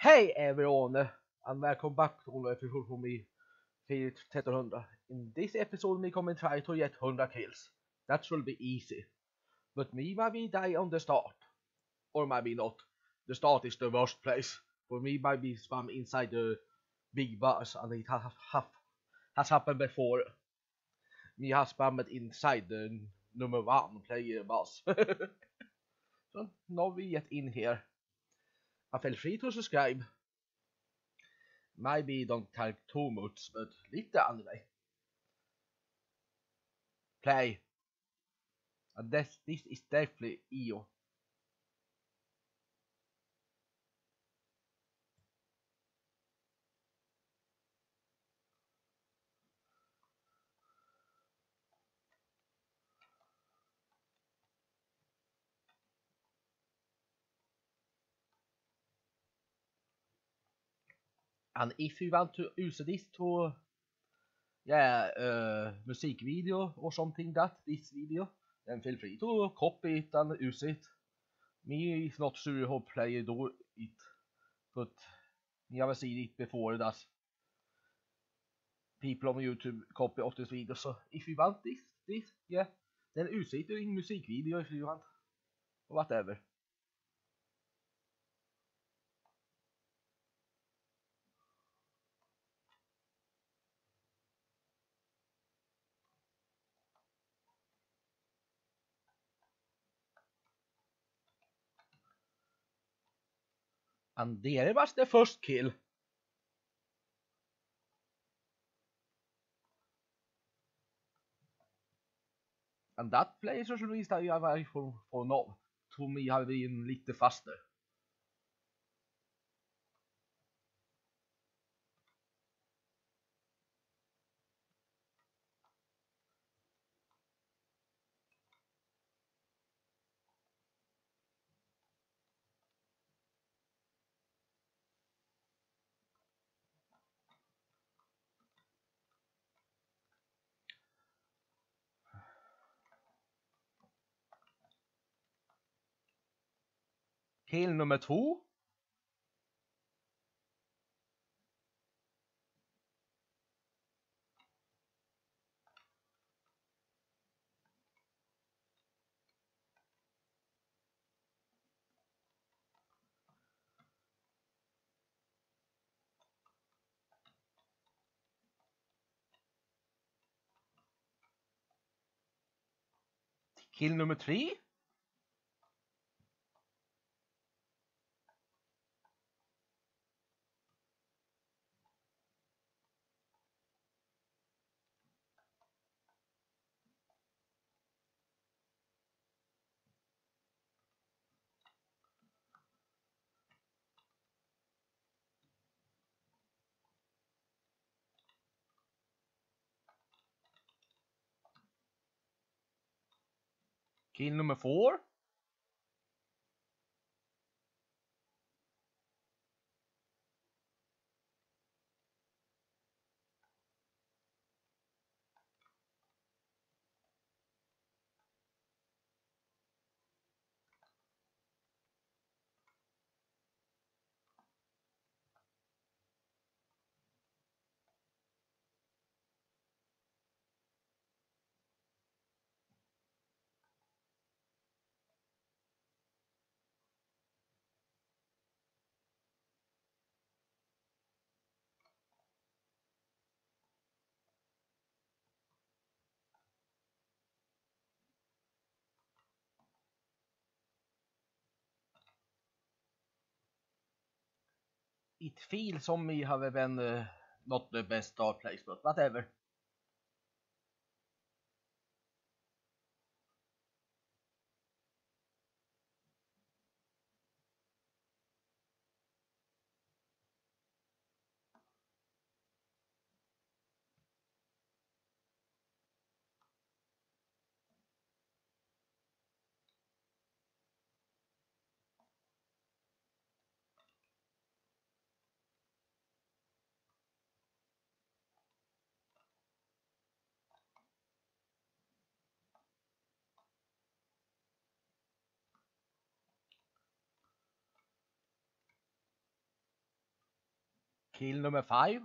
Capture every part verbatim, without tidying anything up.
Hey everyone, and welcome back to another episode from me, Field thirteen hundred. In this episode, we come and try to get one hundred kills. That should be easy. But me maybe die on the start. Or maybe not. The start is the worst place. For me maybe spam inside the big boss, and it has, have, has happened before. Me has spammed inside the number one player boss. So now we get in here. I feel free to subscribe. Maybe don't take too much, but little anyway. Play. And this, this is definitely E O. And if you want to use this to, yeah, uh, music video or something that, this video, then feel free to copy it and use it. Me is not sure how player do it, but me have seen it before that people on YouTube copy of this video. So if you want this, this, yeah, then use it in music video if you want, or whatever. And there was the first kill. And that plays at least I have for, for now. To me har been lite faster. Kill nummer två. Kill nummer tre. Kill nummer fyra. It feels som me have been uh, not the best start place, but whatever. Kill number five.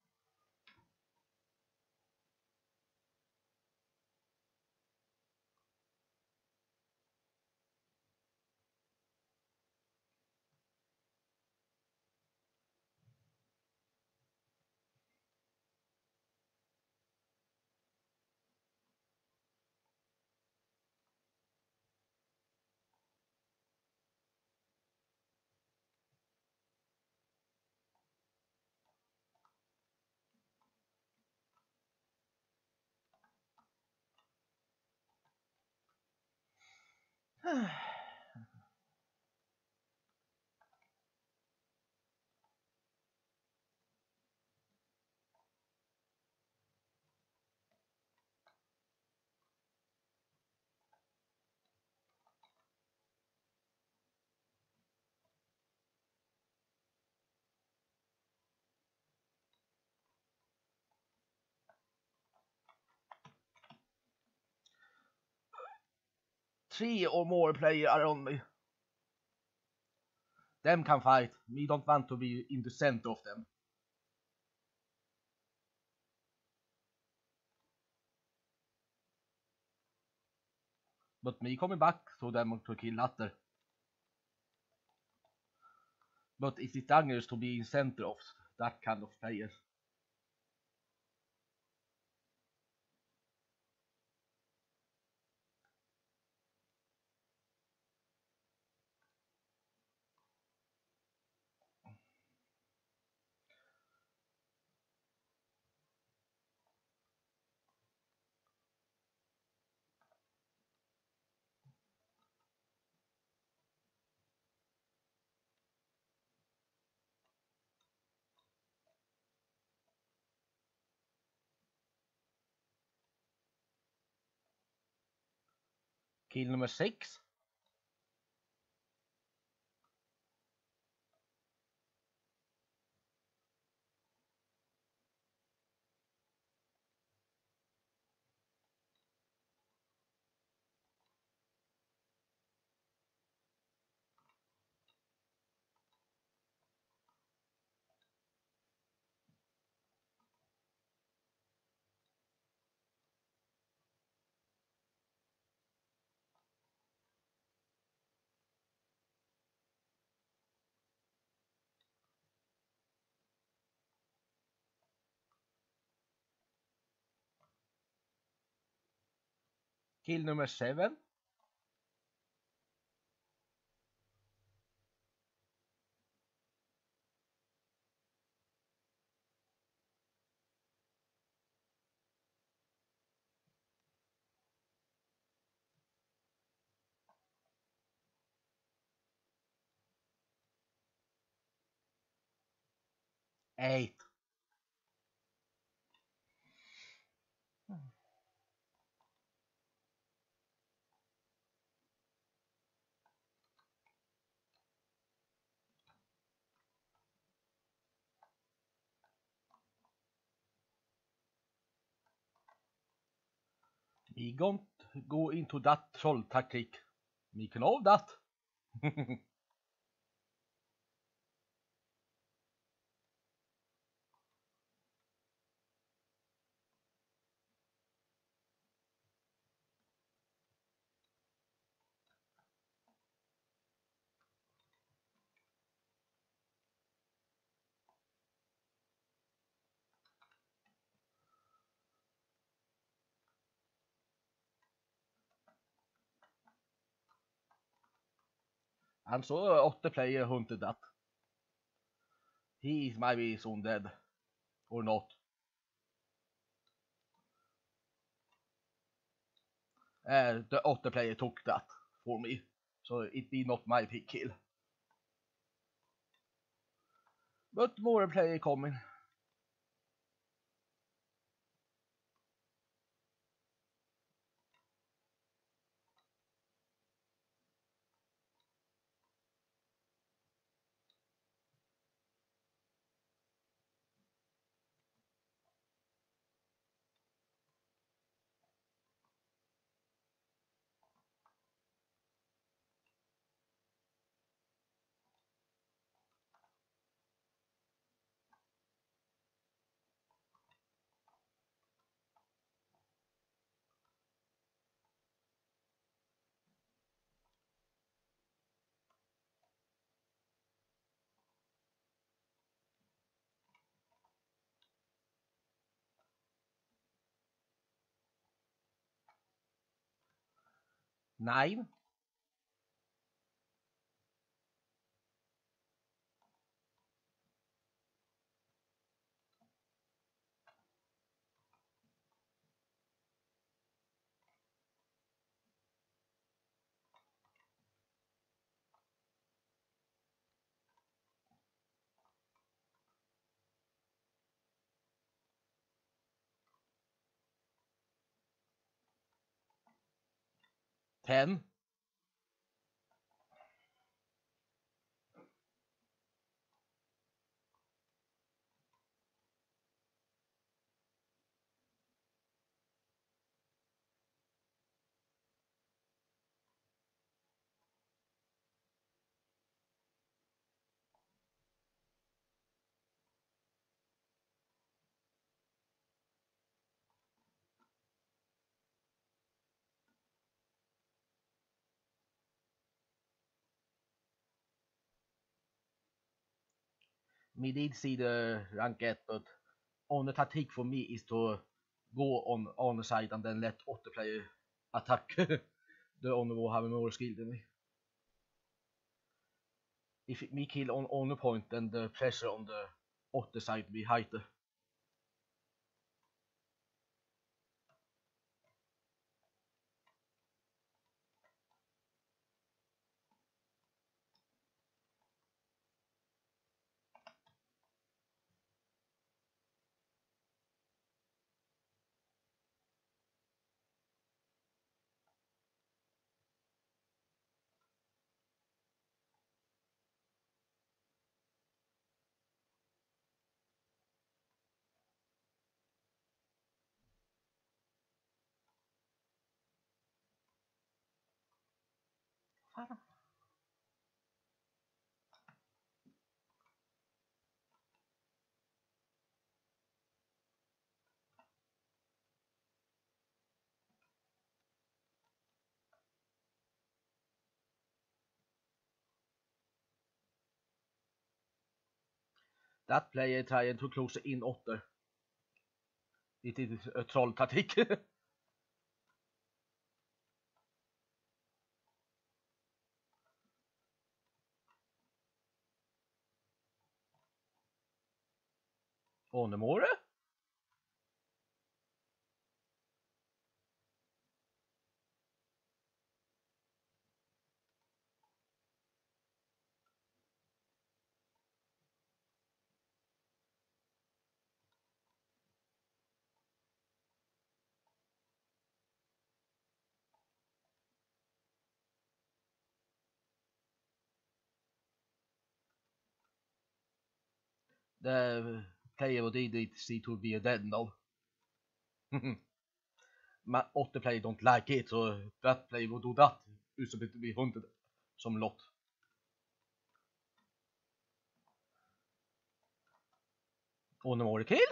Three or more players around me. Them can fight. Me don't want to be in the center of them. But me coming back to them to kill later. But is it dangerous to be in center of that kind of players? Kill number six. Kill number seven. Eight. We don't go into that troll tactic. We know that. And so uh, Otte player hunted that. He is maybe soon dead. Or not. Uh, the Otte player took that for me. So it be not my pick kill. But more player coming. Nine. Ten. Me did see the ranked, but on the tactic for me is to go on on the side and then let other player attack the one who have more skill than me. If me kill on on the point, then the pressure on the other side be higher. That player trying to close in otter. It is a troll tactic. On the more. The player who did it see to be dead now. My other player don't like it, so that player will do that. Utan to be hunted som lot. On the more kill.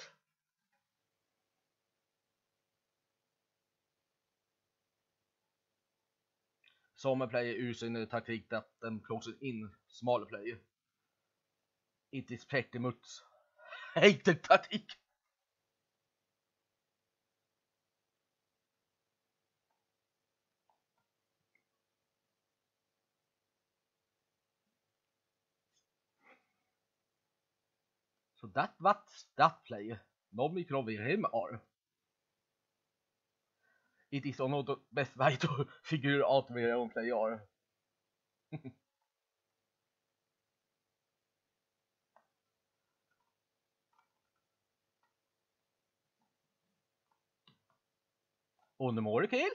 Some player using the tactic that them closes in smaller player. It is pretty much hated tactic. So that what that player. No me cover him are. It is another best way to figure out where your own player are. On the more kill.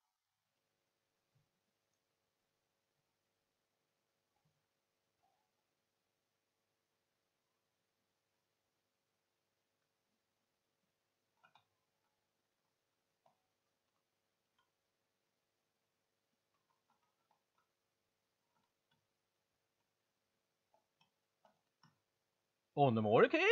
On the more kill.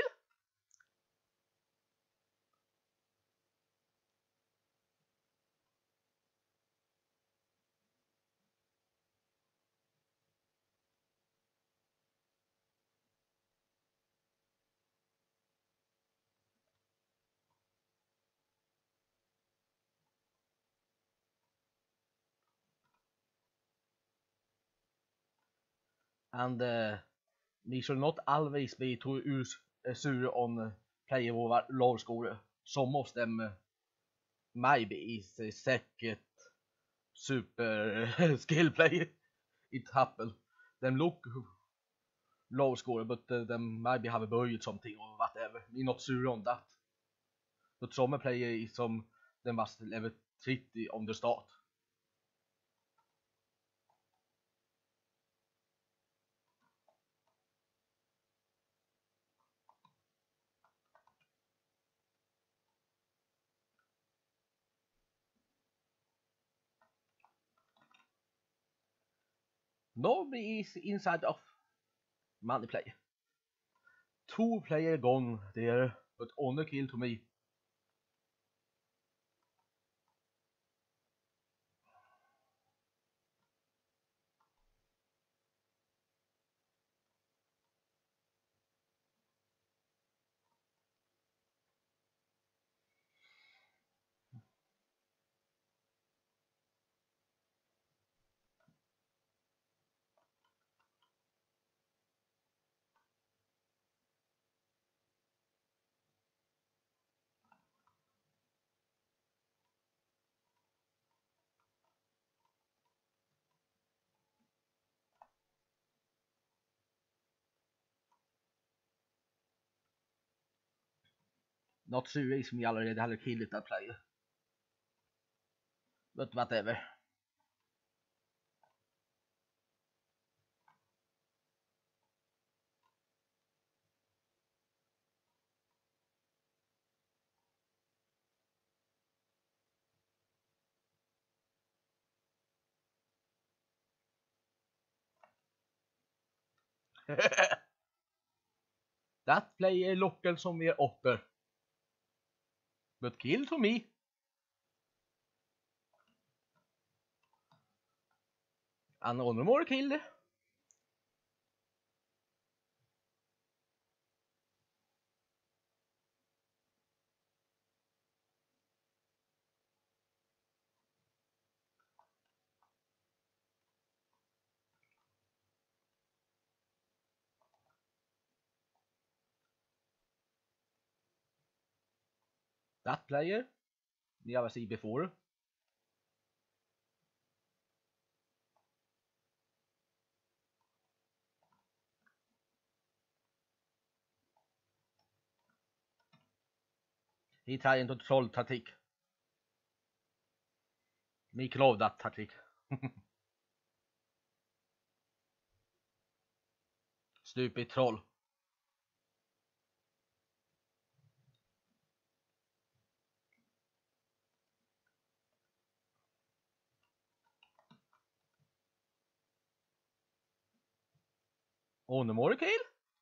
and uh, we should not always be too uh, sure on uh, player over low score. Some of them uh, maybe is a second super skill player. It happen. Them look low score, but uh, them maybe have a budget something or whatever. We're not sure on that. But some player is some they must level thirty on the start. Nobody is inside of money play. Two player gone there, but only kill to me. Not serious me allerede hade killat that player. But whatever. That player lockar som är åtter. But kill to me. And one more kill. That player, we have seen before. He trying to troll taktik. Me love that taktik. Stupid troll. One more kill.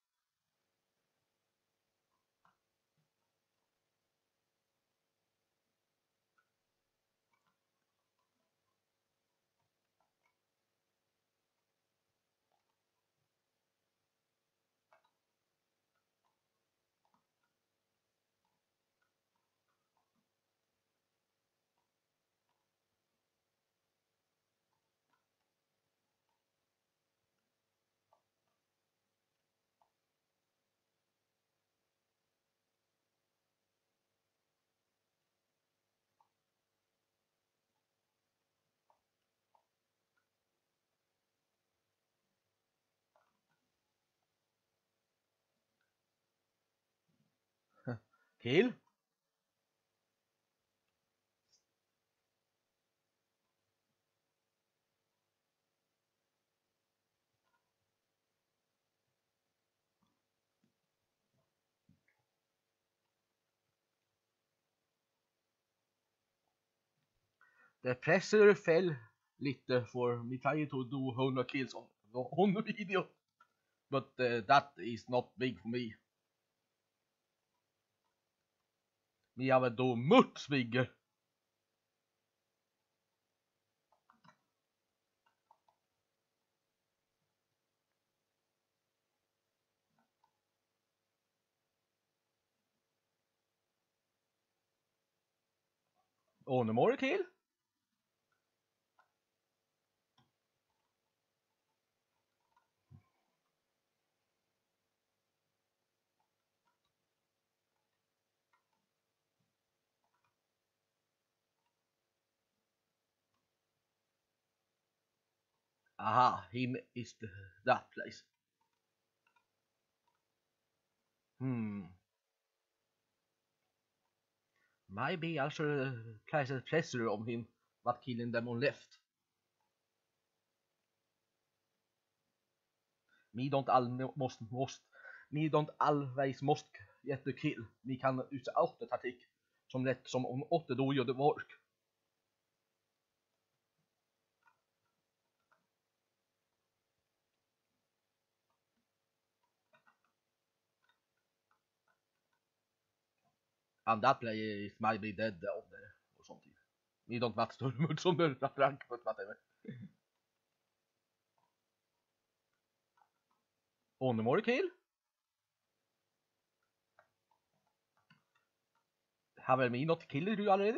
Kill. The pressure fell lite for me trying to do one hundred kills on on video. But uh, that is not big for me. Me have do much bigger. One more kill. Aha, him is the, that place. Hmm. Maybe I should uh, place a pressure on him, but killing them on left. Me don't all most most me don't always must get the kill. Me kan use autotaktik som lätt som om åtta då gör det work. And that player is might be dead down there or something. Me don't match too much on the rank, but whatever. On the more kill. Have me not killed you already?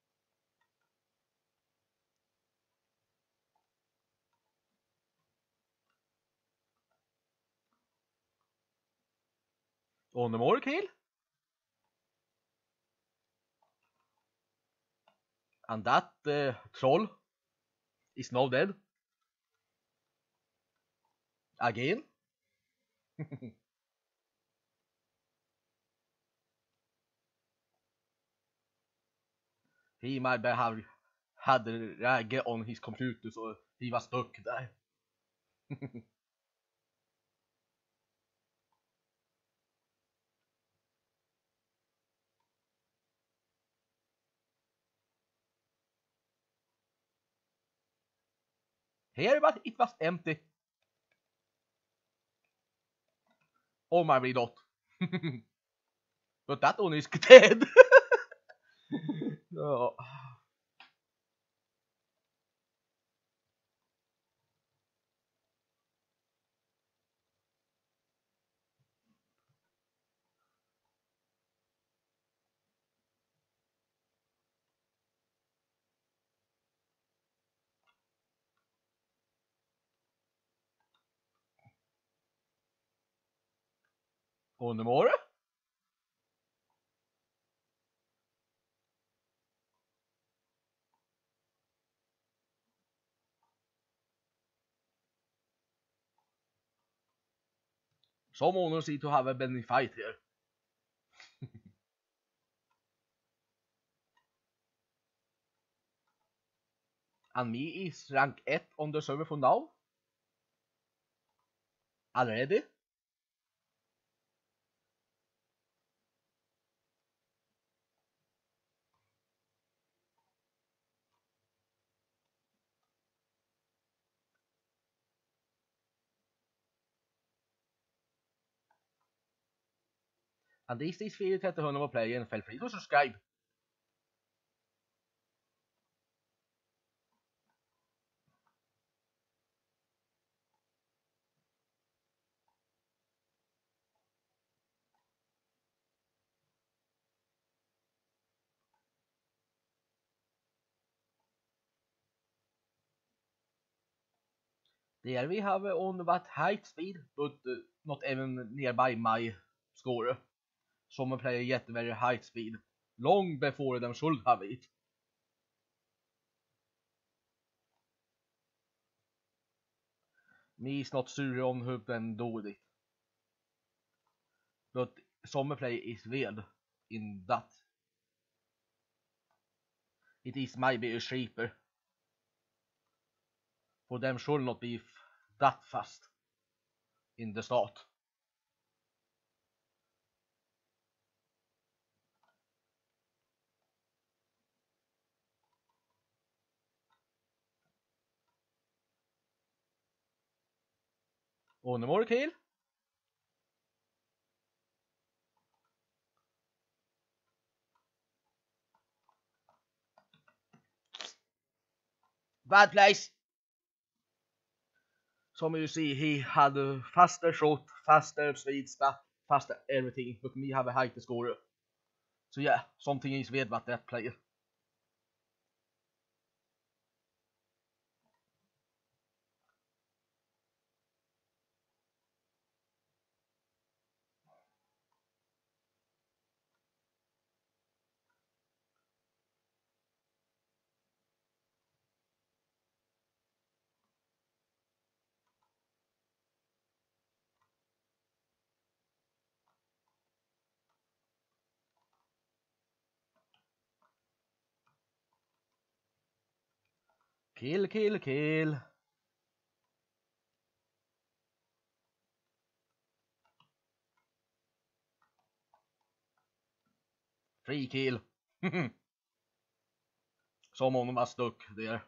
On the more kill. And that uh, troll is now dead. Again. He might have had the rag on his computer, so he was stuck there. Here, but it was empty. Oh my god. But that one is dead. Oh. On the more? Someone seems to have a been fight here. And me is rank one on the server for now. Already. And this is three thirty who play and feel free to subscribe. There we have on what height speed, but uh, not even nearby my score. Some player get very high speed, long before them should have it. Me is not sure on who can do it. But some player is weird in that. It is maybe a shaper. For them should not be that fast in the start. On the more kill. Bad place. Som you see, he had a faster shot, faster speed, faster everything, but me have a higher score. So yeah, something is weird about that player. Kill, kill, kill. Free kill. Som om de var stuck där.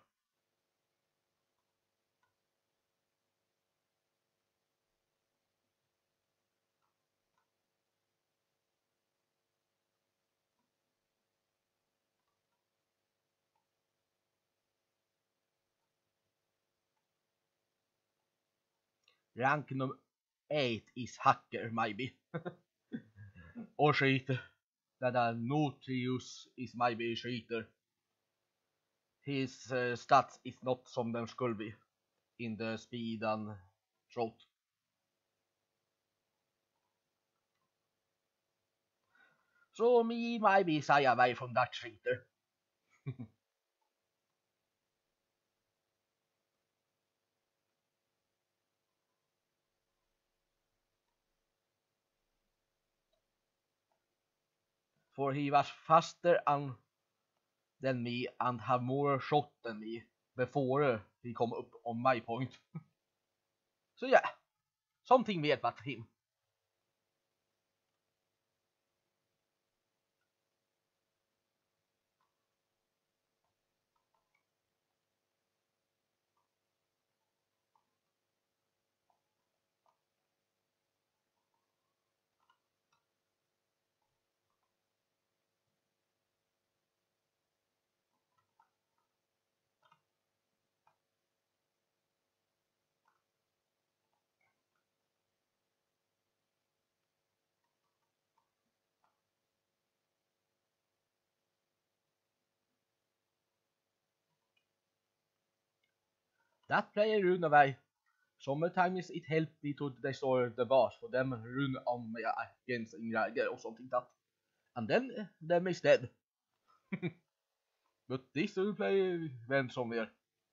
Rank number eight is hacker maybe. Or cheater. That uh, Notrius is maybe a cheater. His uh, stats is not som den skulle be in the speed and shot. So me maybe stay away from that cheater. For he was faster and than me and have more shot than me before he come up on my point. So yeah, something weird about him. That player run away. Sometimes it helped me to destroy the boss for them run on me against or something that. And then them is dead. But this will play went somewhere.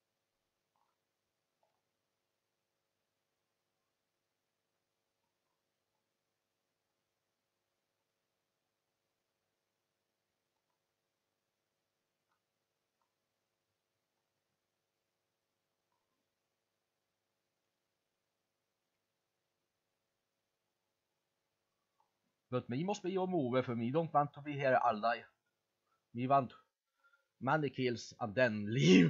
But me must be on move for me don't want to be here all day. Me want many kills and then leave.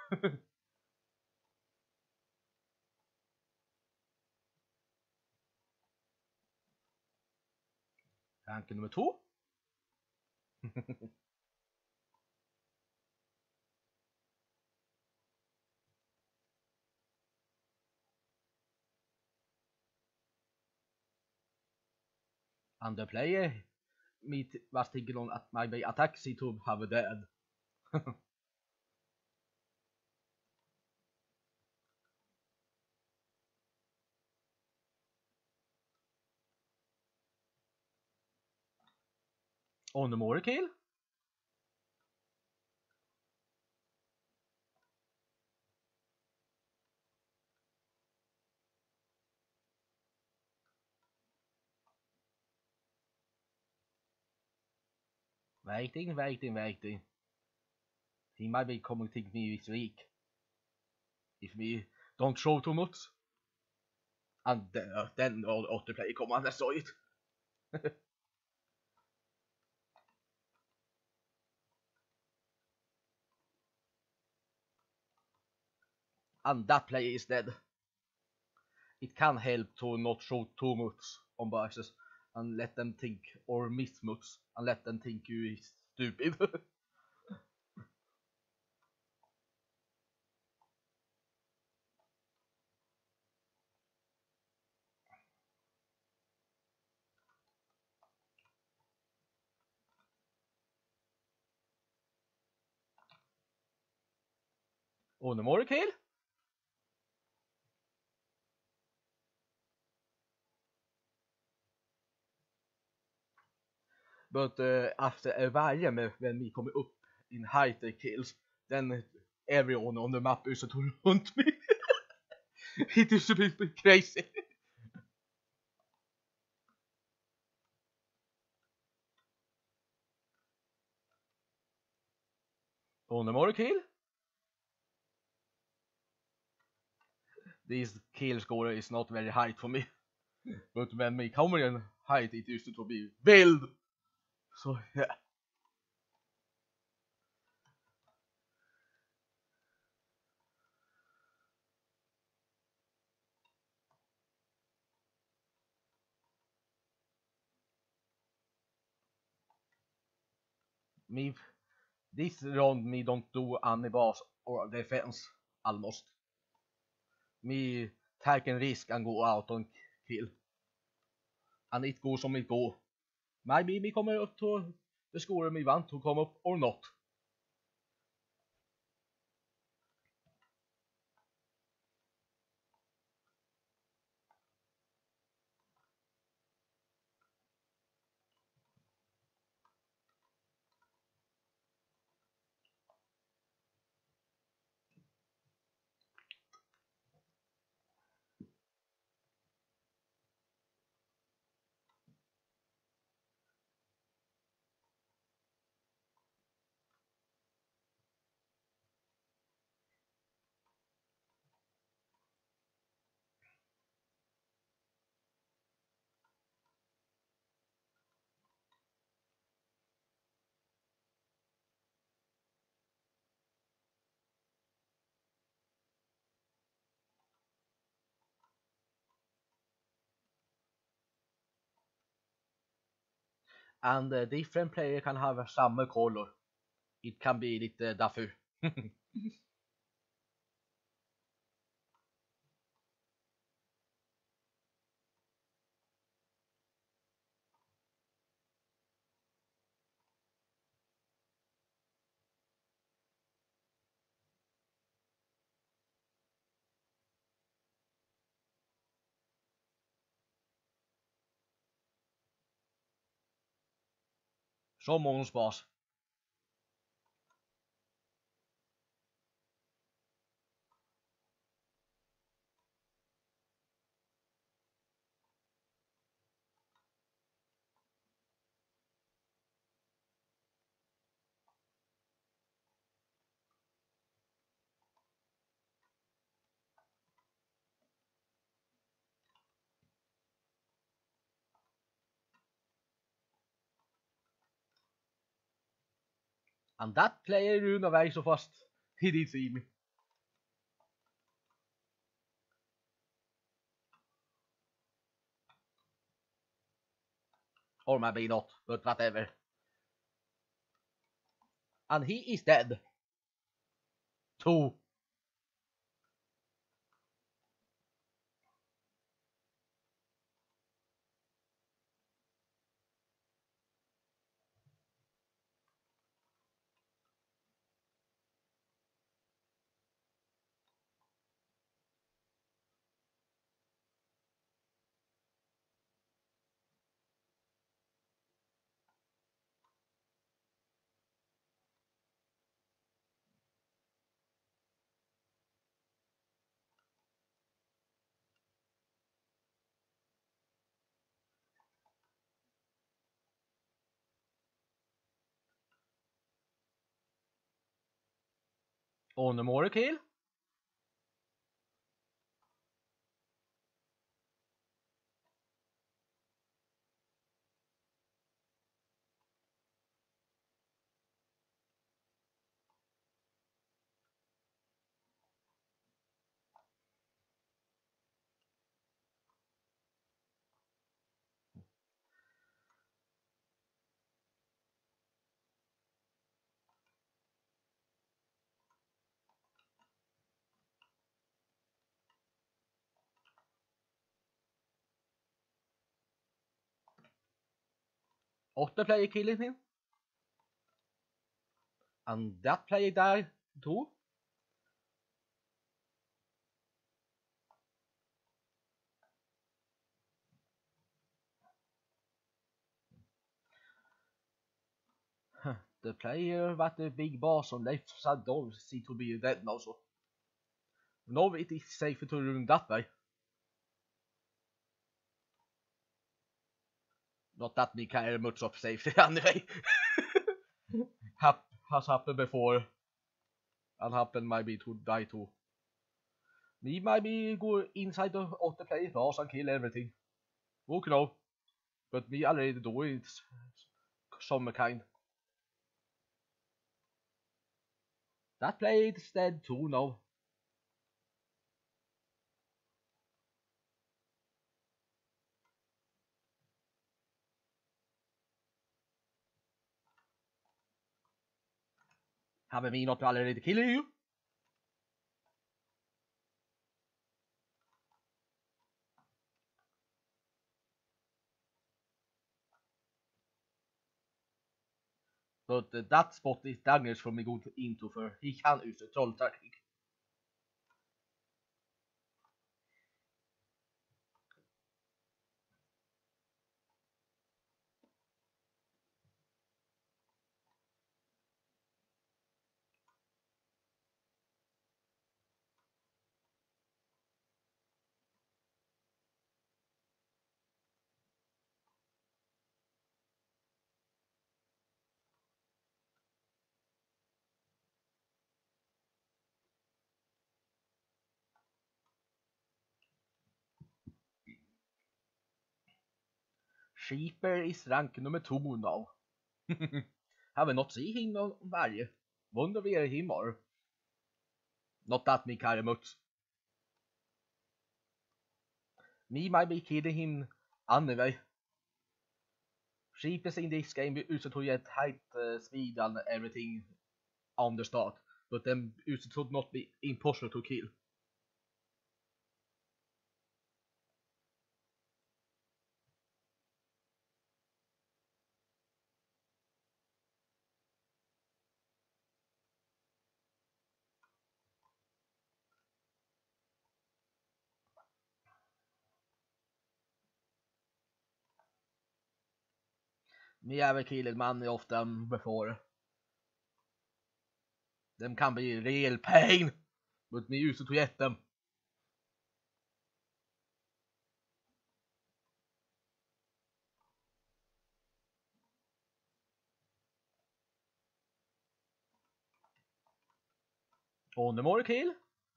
Rank nummer two. And the player me was thinking on at maybe attack C to have dead. On the more kill. Waiting, waiting, waiting. He might be coming to me this week. If me don't show too much. And uh, then all the other player come and I saw it. And that player is dead. It can help to not show too much on bosses and let them think, or miss much and let them think you is stupid. On the more kill. But uh, after a while when we come up in higher kills, then everyone on the map is to hunt me. It is a bit crazy. On the more kill. this kill score is not very high for me. But when me kommer in height, it used to be wild. So yeah. Me, this round me don't do any boss or defense almost. Me take a risk and go out and kill. And it goes som it går. Maybe me kommer upp to the score me want to come up or not. And uh, different player can have samma color. It can be lite därför. Så många boss. And that player run away so fast. He did see me. Or maybe not, but whatever. And he is dead. Two. On the more kill. Åtta player killing him. And that player died too. The player with the big boss on left side door seems to be dead now, so now it is safer to run that way. Not that we care much of safety anyway. Hap has happened before. And happened maybe to die too. Me might be go inside the, of the play boss and kill everything. Who know? But me already do it some kind. That play is dead too now. Have me not already killed you? But uh, that spot is dangerous for me go into för he kan use trolltaktik. Sheeper is rank number two now. Have I not seen him on varje? Wonder where him are. Not that me care much. Me might be kidding him anyway. Sheep is in this game used to get height, uh, speed and everything on the start. But then used to not be impossible to kill. Me have killed money of them before. Them can be real pain. But me used to get them. On the more kill.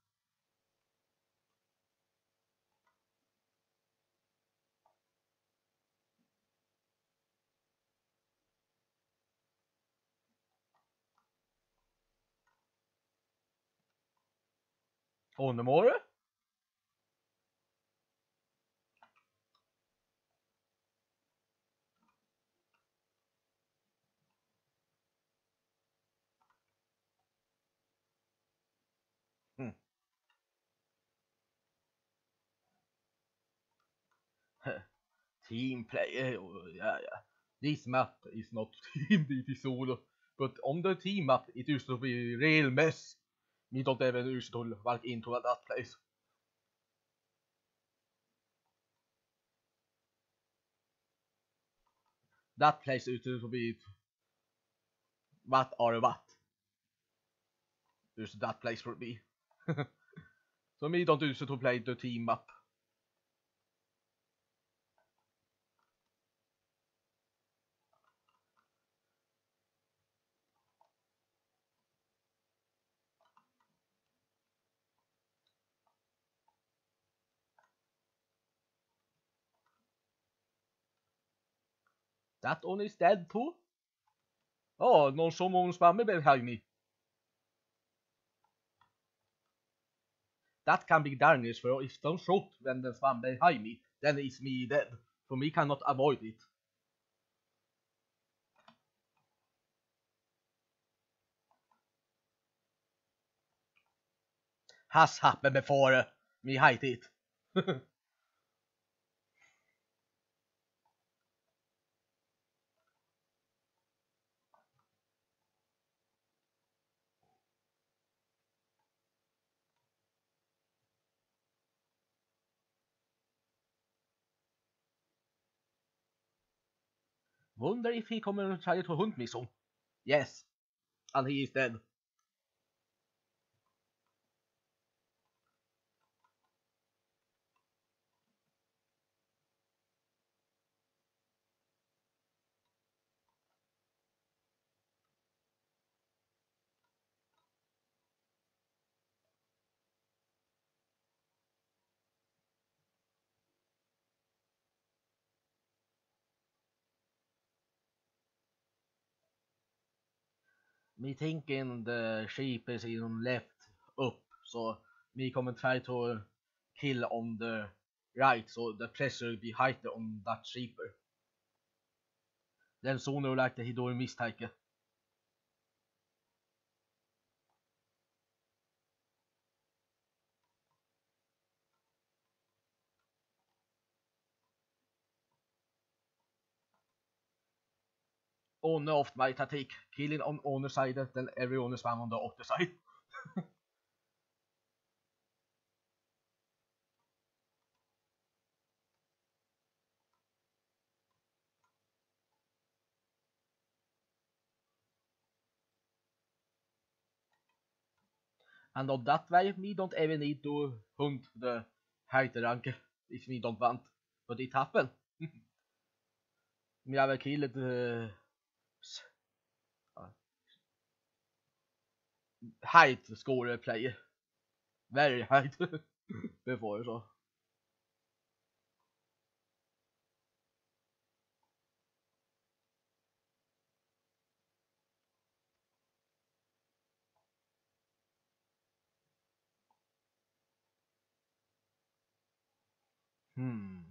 On the more. Hmm. Team play, uh, yeah, yeah. This map is not team, it is solo. But on the team map, it used to be real mess. Me don't even used to walk into that place. That place used to be what or what. Just that place for me. So me don't used to play the team map. That one is dead too. Oh, no, someone spammed behind me. That can be dangerous for if don't shoot when the spam behind me, then it's me dead. So me cannot avoid it. Has happened before. Me hate it. Wonder if he kommer and try to hunt me some. Yes, and he is dead. Me thinking the sheep is in left up, so me kommer try to kill on the right, so the pressure will be higher on that sheep. Then sooner or later he do a mistake. One of my taktik, killing on owner side, then everyone is one on the other side. And on that way, we don't even need to hunt the higher rank if we don't want, but it happen. We have killed the uh, high score player, very high before, so. Hmm.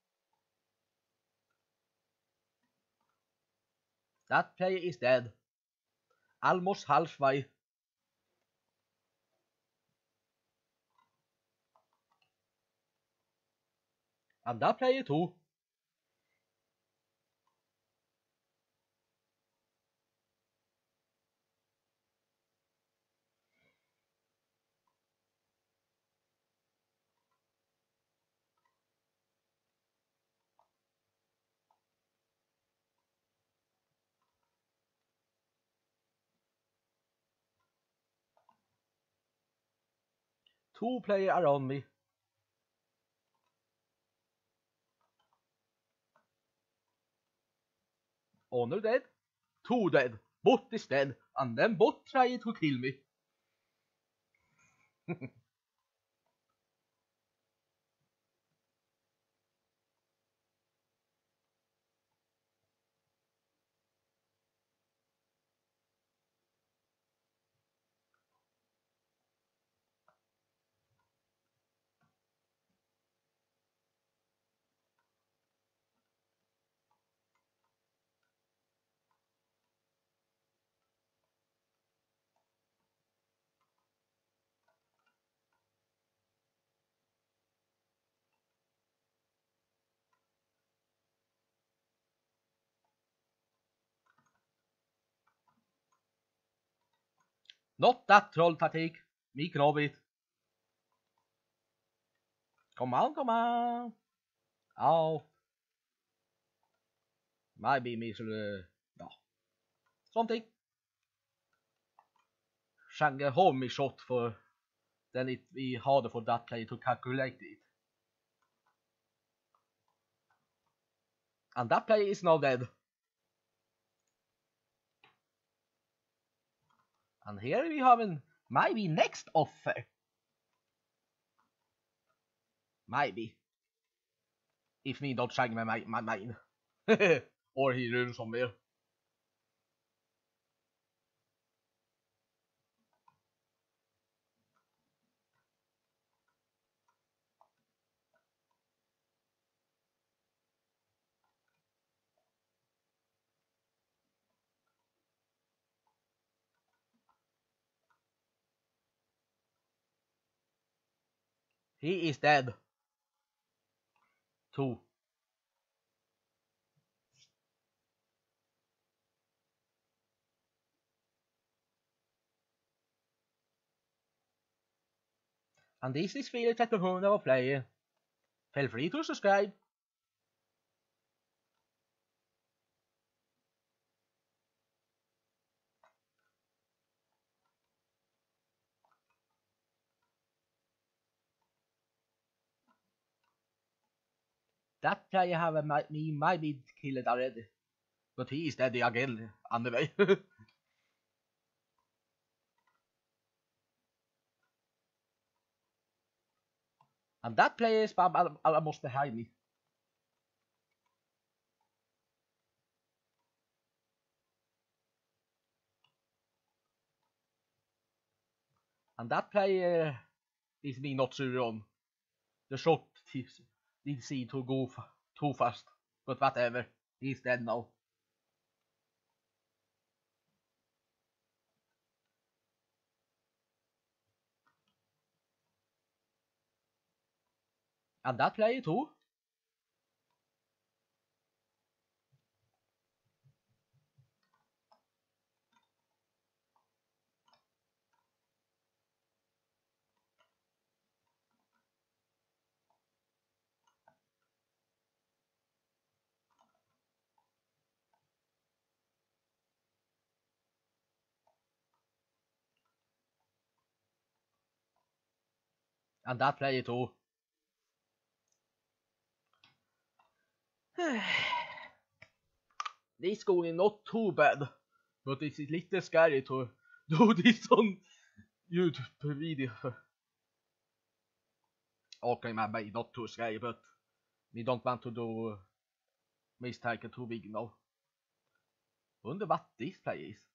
That player is dead. Almost halfway. And that player too. Two player around me. Honor dead. Two dead. Bot is dead. And then bot try to kill me. Not that troll taktik. Me grab it. Come on, come on. Oh. Maybe me should, uh, ja. Something. Shange home me shot for then it be harder for that player to calculate it. And that player is now dead. And here we have an maybe next offer. Maybe. If me don't shag my, my, my main. Or he runs somewhere. He is dead. Two. And this is Felix at the home of player. Feel free to subscribe. That player have a, me might be killed already. But he is dead again anyway. And that player is almost behind me. And that player is me not sure on. The shot did seem to go too fast, but whatever, he's dead now. And that player too. And that player too. This going not too bad, but it's a little scary to do this on YouTube video. Okay, maybe not too scary, but we don't want to do mistake too big now. Wonder what this player is.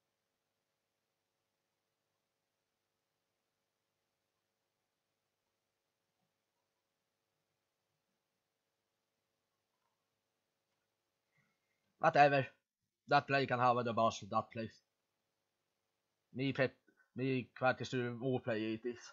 Whatever. That player can have the boss that place. Me pet me quite sure more player it is.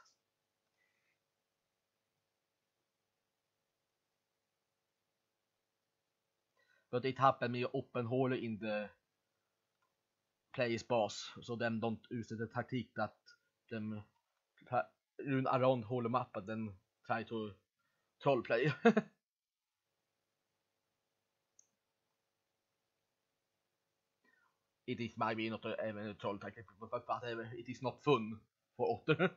But it happened me open hole in the player's boss, so them don't use the tactic that them run around whole map and then try to troll play. It is maybe not a, a troll tactic, but whatever, it is not fun for Otter.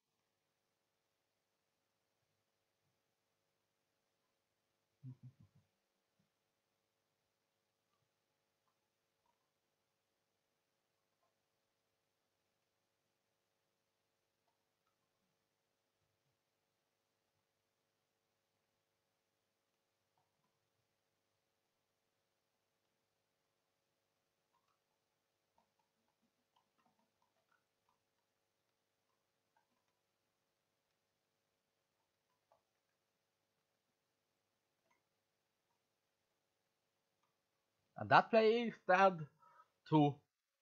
And that player is dead too.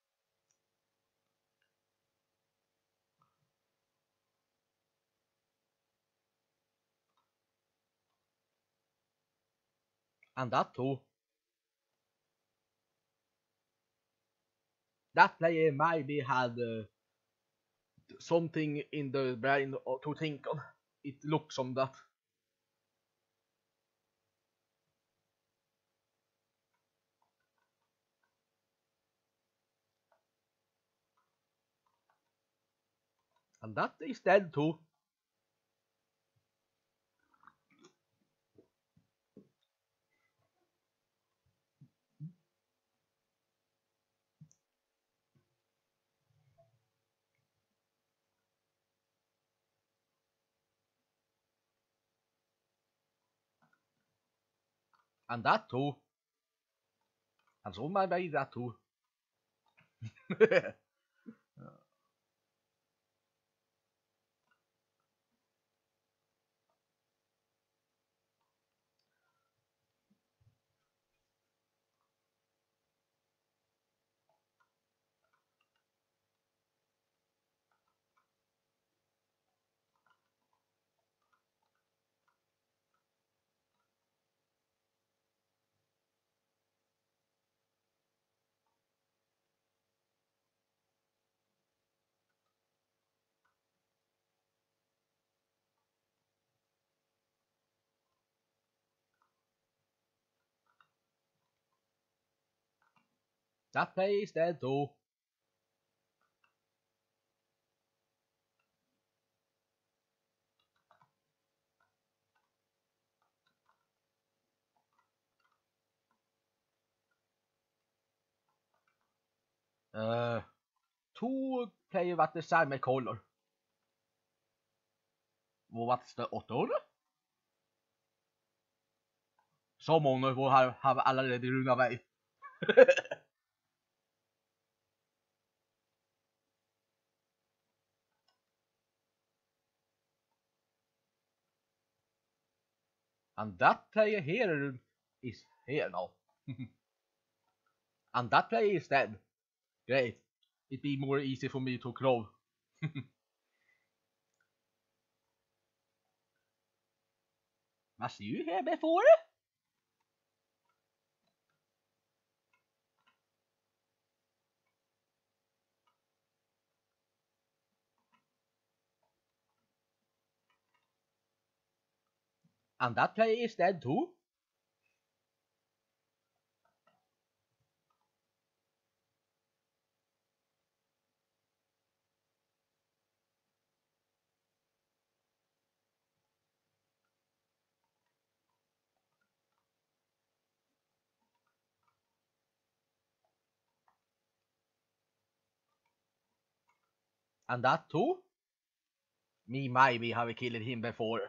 And that too. That player maybe had uh, something in the brain to think on. It looks on that. And that is dead too. And that too. And so maybe that too. That player is dead too. Uh, two player with the same color. Well, what's the other? Someone will have, have already run away. And that player here is here now. And that player is dead. Great. It'd be more easy for me to crow. Was you here before? And that player is dead too. And that too? Me maybe have killed him before.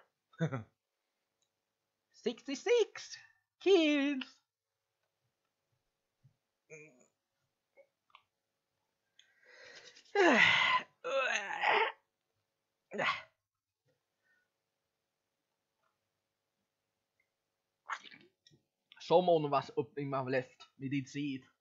sixty-six kills. Someone was up in my left. We did see it.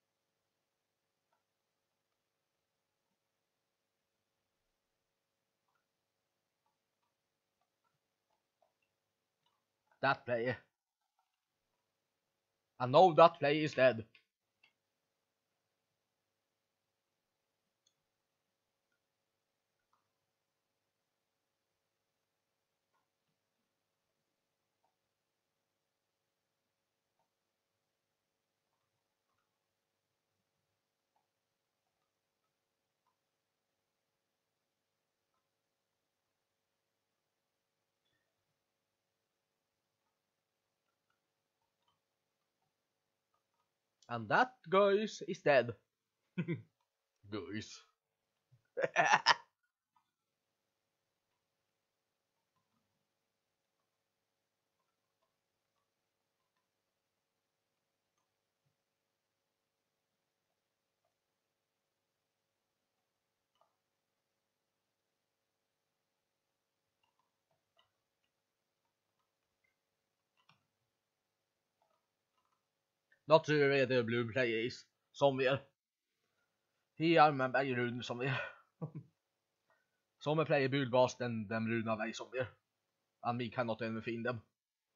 That player. And now that player is dead. And that guys is dead. Guys. Not sure where the blue player is. Somewhere. He are med begge runden somewhere. Some player build boss then them run away somewhere. And we cannot even find them.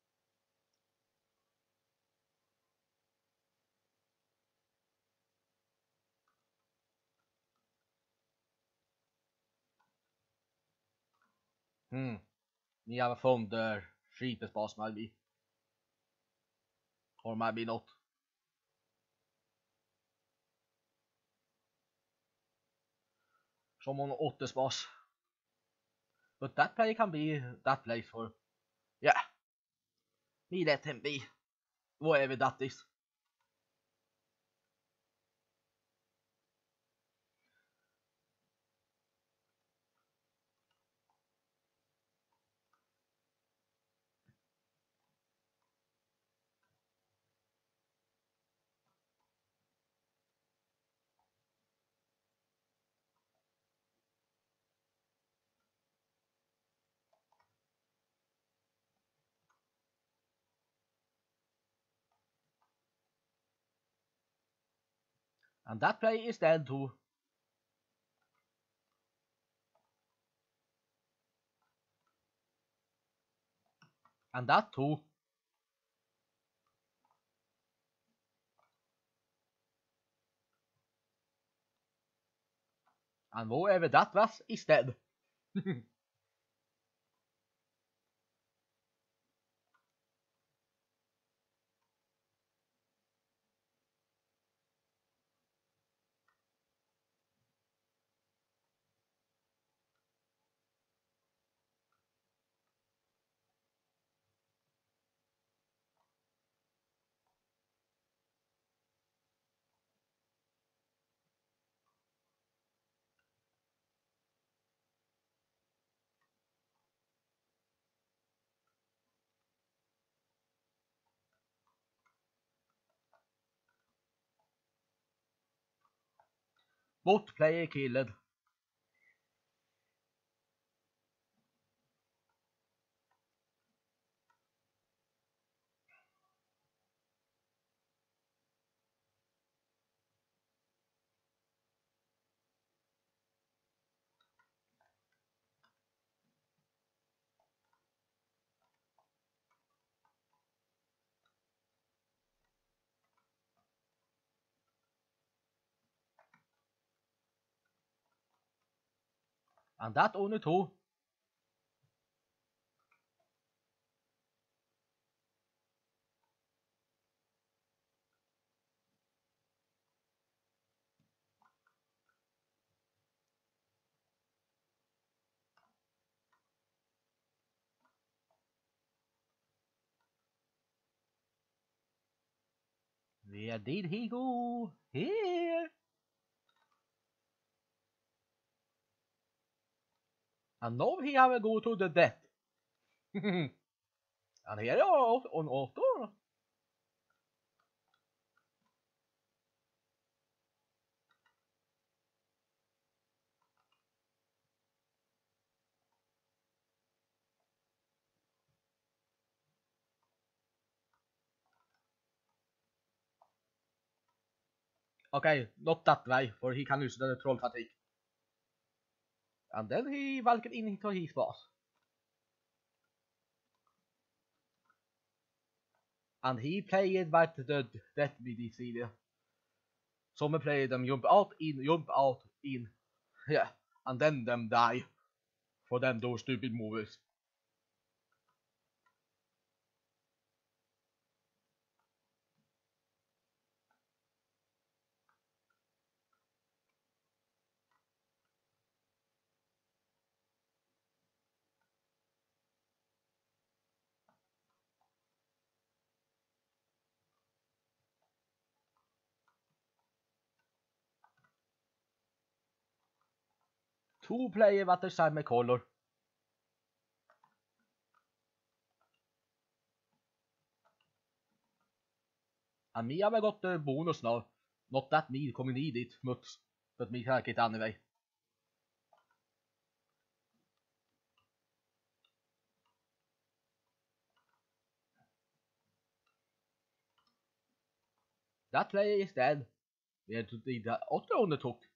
Hmm. We have found the cheapest boss maybe. Or maybe not. Someone åttes boss. But that player can be that place for. Yeah. We let him be. Whatever that is. And that player is dead too. And that too. And whoever that was is dead. Both player killed. And that only two. Where did he go? Here. And now he have go to the death. And here are on auto. Okay, not that way, for he can use the troll fatigue. And then he walked in into his boss. And he played with the death midi side. Some play them jump out in, jump out in. Yeah, and then them die. For them those stupid movies. Two play with the same color. And me have got the bonus now. Not that me kommer need it much, but me take it anyway. That player is dead. We had to do the other on the took.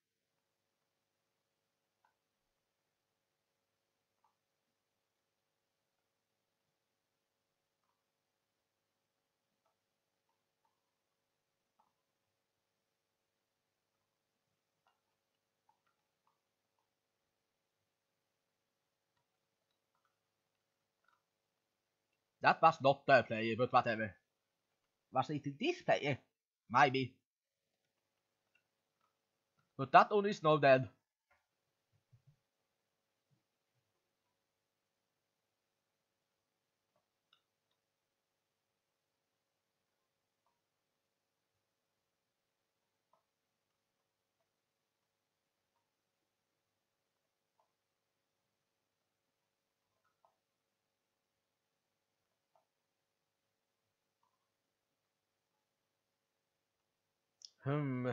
That was not the player, but whatever. Was it this player? Maybe. But that one is now dead. Hmm.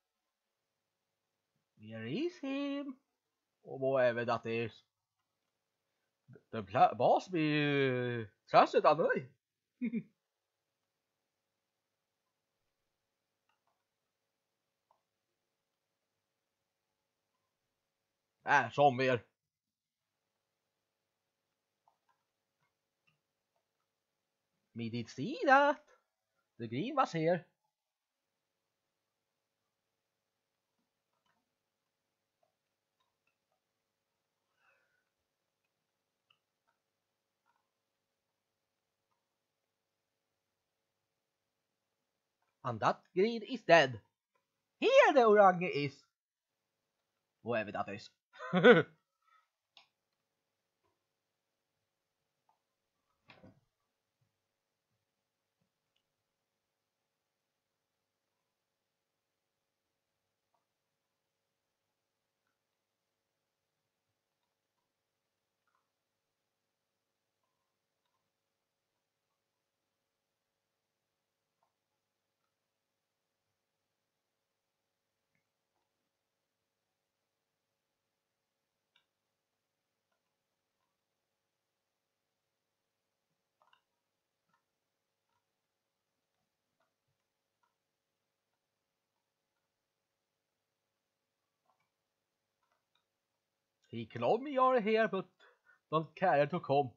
Where is him? Or whatever that is. The boss be trashed anyway. Ah, somewhere. Me did see that. The green was here. And that green is dead. Here the orange is. Whatever that is. He claimed me are here, but don't care to come.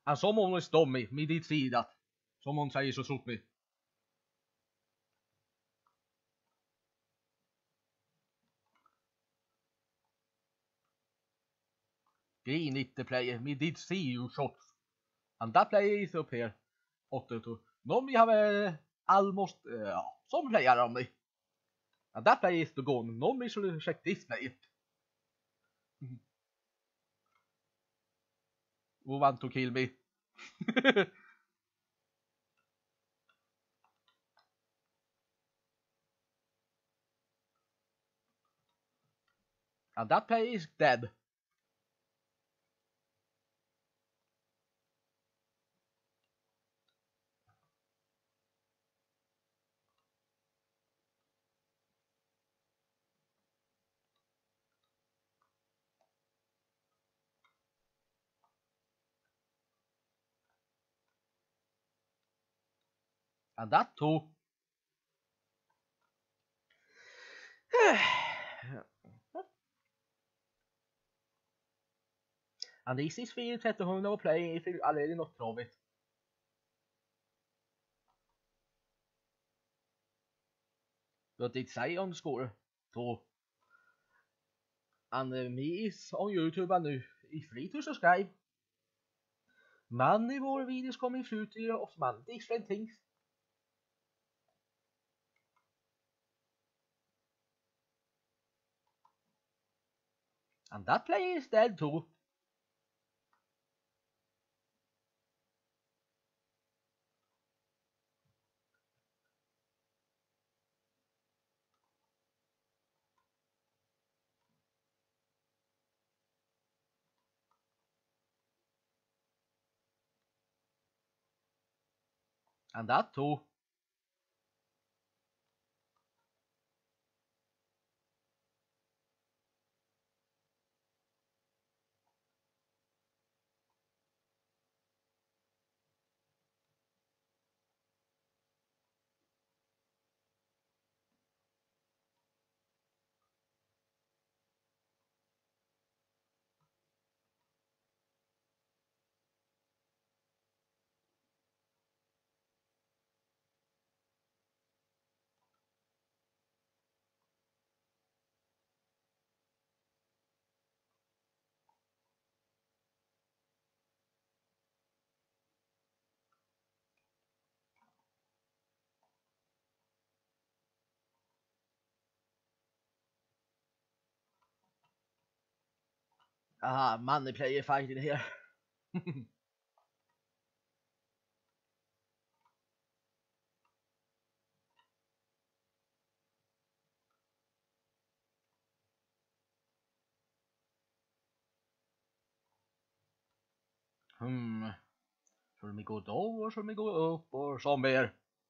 And someone will stop me. Me did see that. Someone says to shoot me. Green it the player. Me did see you shots. And that player is up here. eight two. Now we have uh, almost uh, some player on me. And that player is the gun. Now we should check this player. Who want to kill me? And that player is dead. And that too. And this is fire thirteen hundred play if you already not know it. But it say on the score too. And uh, me is on YouTube and nu is free to subscribe. Many more videos coming future of many different things. And that player is dead too. And that too. Ah, many player fighting here. Hmm. Should we go down or should we go up or somewhere?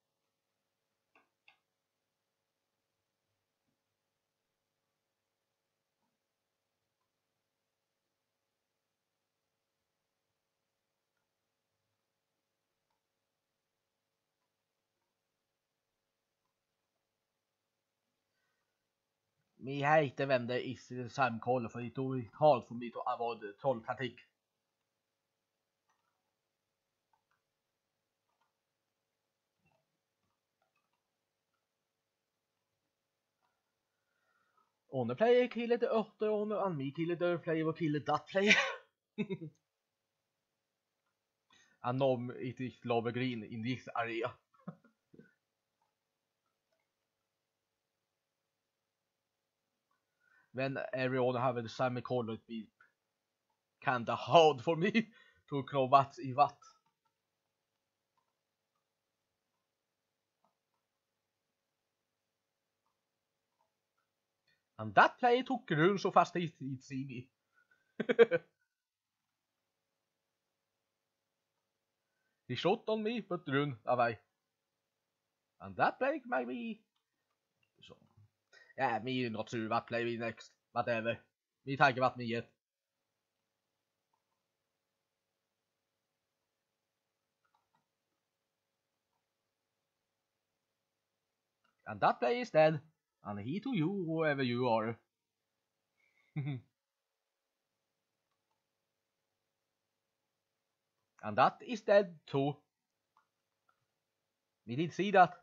Me hater when det is samkoll för det tog halt för mig att avoid trolltaktik. One player killed the other one and me killed the player will kill that player. And now it is lava green in this area. When everyone have the same color, it be kinda hard for me to know what's in what. And that player took run so fast he he'd see me. He shot on me but run away. And that player maybe. So. Yeah, me not sure what play we next. Whatever. Me tänker vad me get. And that player is dead. And he to you, whoever you are. And that is dead too. We did see that.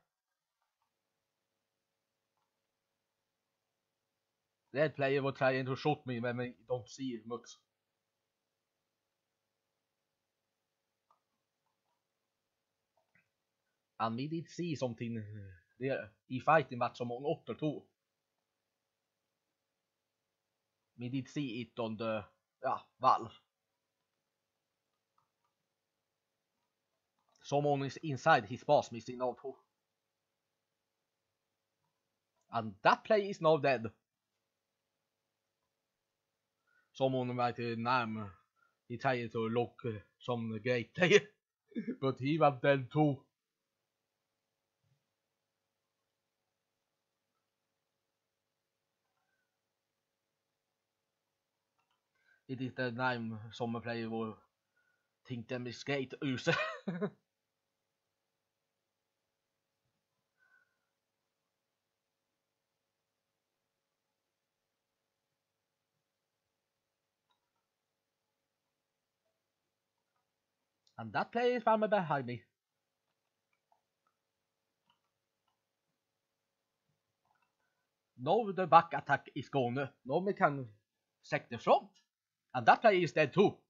That player was trying to shoot me when we don't see much. And we did see something there i fighten vart som on åtta två. We did see it on the yeah, wall. Someone is inside his boss missing now too. And that play is now dead. Someone might uh, name he tried to look uh, some great player. But he was dead too. It is the name some player will think them is great use. And that player is farmer behind me. Now the back attack is gone. Now we can sack the front. And that player is dead too.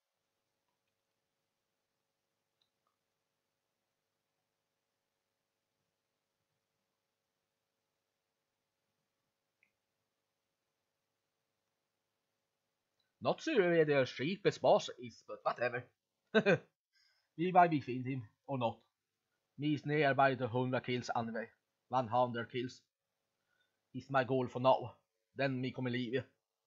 Not sure where the cheapest boss is, but whatever. We might be find him or not. Me is nearby the one hundred kills anyway. one hundred kills is my goal for now. Then me kommer leave.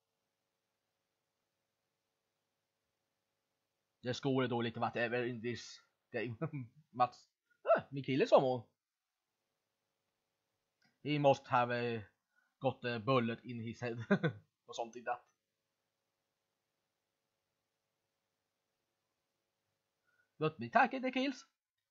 Jag scorar då lite whatever in this game. Mats. Ah, me kill someone. He must have uh, got a bullet in his head. Or something like that. But me taking the kills.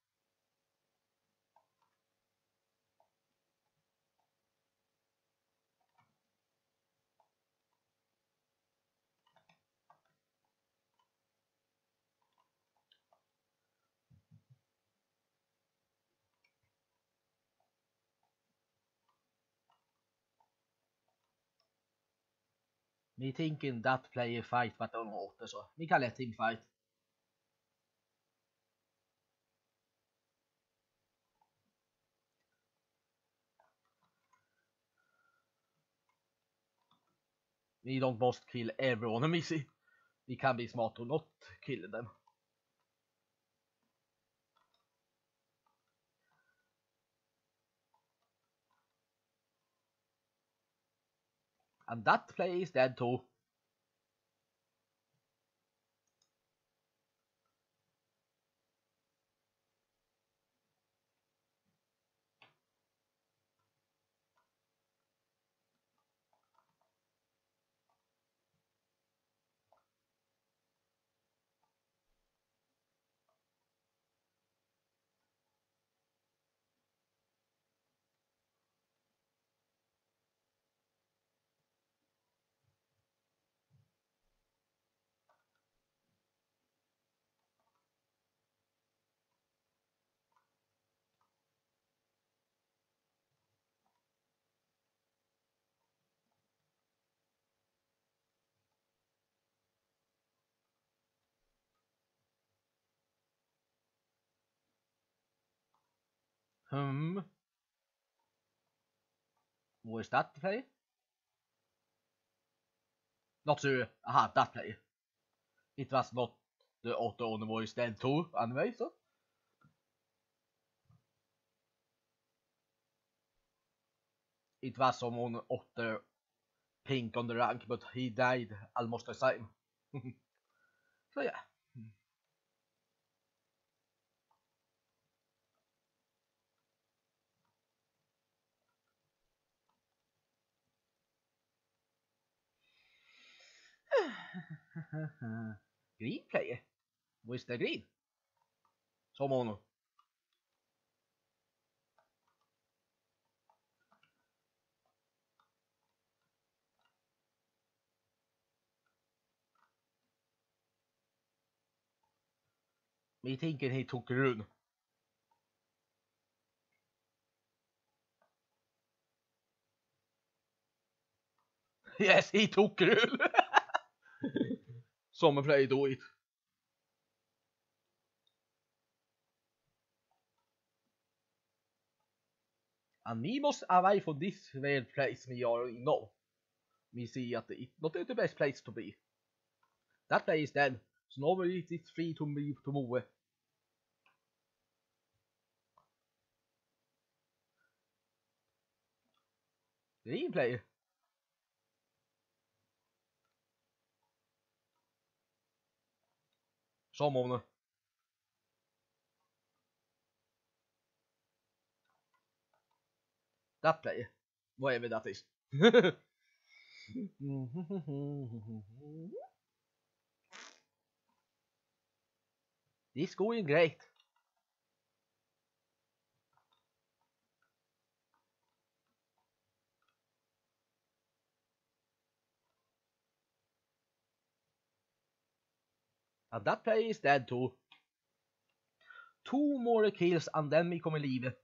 Me thinking that player fight but on åter så. Vi kan let him fight. We don't must kill everyone, Missy. We can be smart to not kill them. And that play is dead too. Hmm. Was that the play? Not sure. Aha, that play. It was not the auto on the voice dead too, anyway, so. It was someone auto pink on the rank, but he died almost the same. So yeah. Green player. Where's the green? Someone. Me thinking he took a run. Yes, he took a run. Some play do it. And we must away from this weird place we are in now. We see that it's not the best place to be. That place then, so now it's free to move to move. Green play. Someone. That play. Whatever that is. This going great. And that play is dead too. Two more kills and then we kommer leave.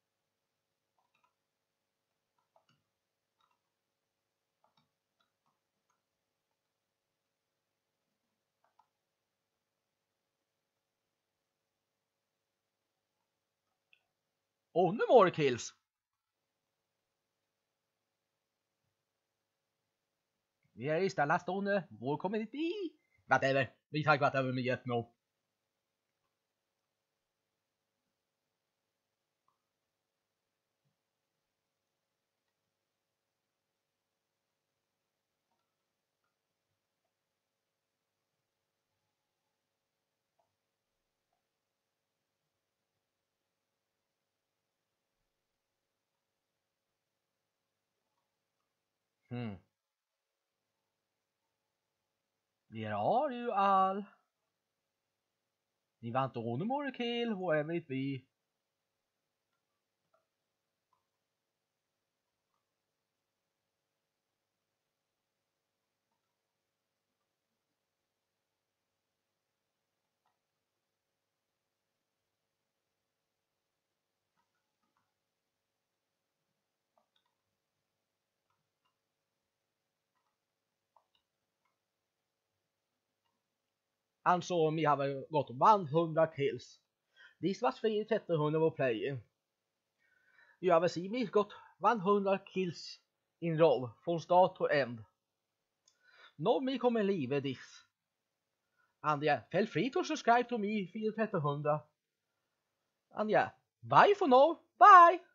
Oh, no more kills. Where is the last one? Where kommer it be? Whatever. We take whatever we get now. Hmm. Where are you all? We want one more kill, whoever it be. And so we have got one hundred kills. This was three thirteen were playing. You have seen me got one hundred kills in row from start to end. Now me kommer leave this. And yeah, feel free to subscribe to me four thirteen hundred. And yeah, bye for now. Bye!